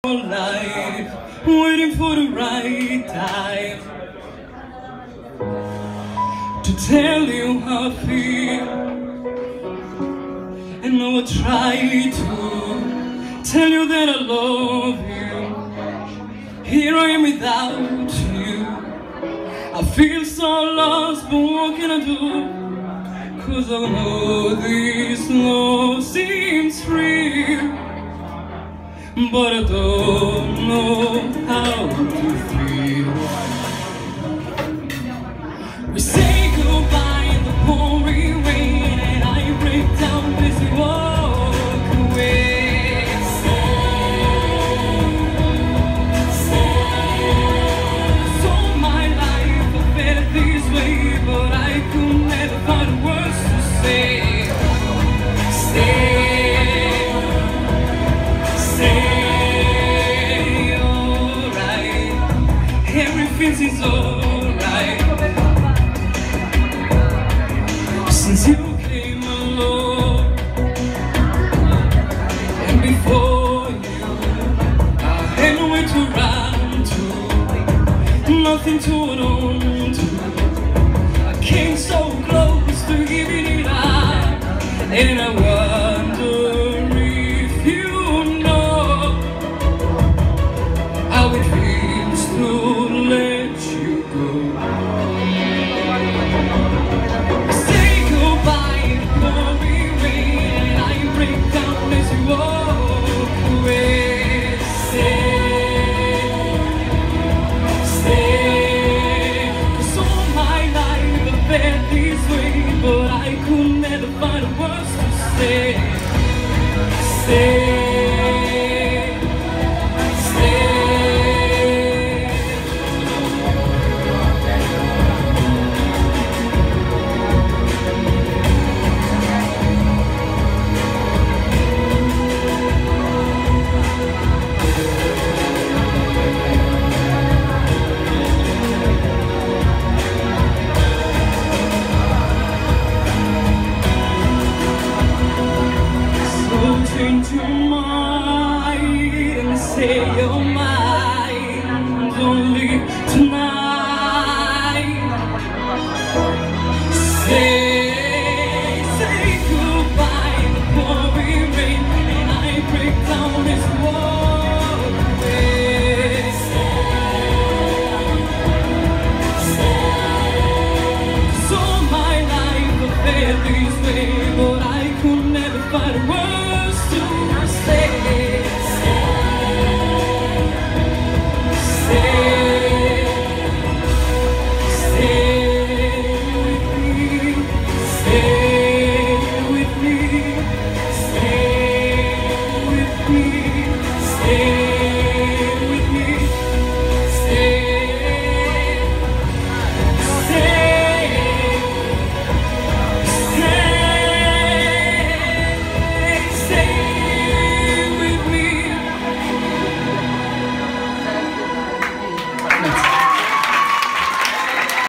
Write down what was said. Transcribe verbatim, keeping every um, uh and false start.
life, waiting for the right time to tell you how I feel. And I will try to tell you that I love you. Here I am without you. I feel so lost, but what can I do? Cause I know this love seems real, but I don't know how to feel. We say goodbye in the pouring rain, and I break down as we walk away. So my life I felt this way, but I could never find words to say. Stay. Everything's alright since you came along, and before you I had nowhere to run to, nothing to hold on to. I came so close to giving it up, and I wonder if you know how it feels to let you go. Say goodbye in the pouring rain, and I break down as you walk away. Stay, stay. Cause all my life I felt this way, but I could never find the words to say. Stay. Change your mind and say you're mine. Don't leave tonight.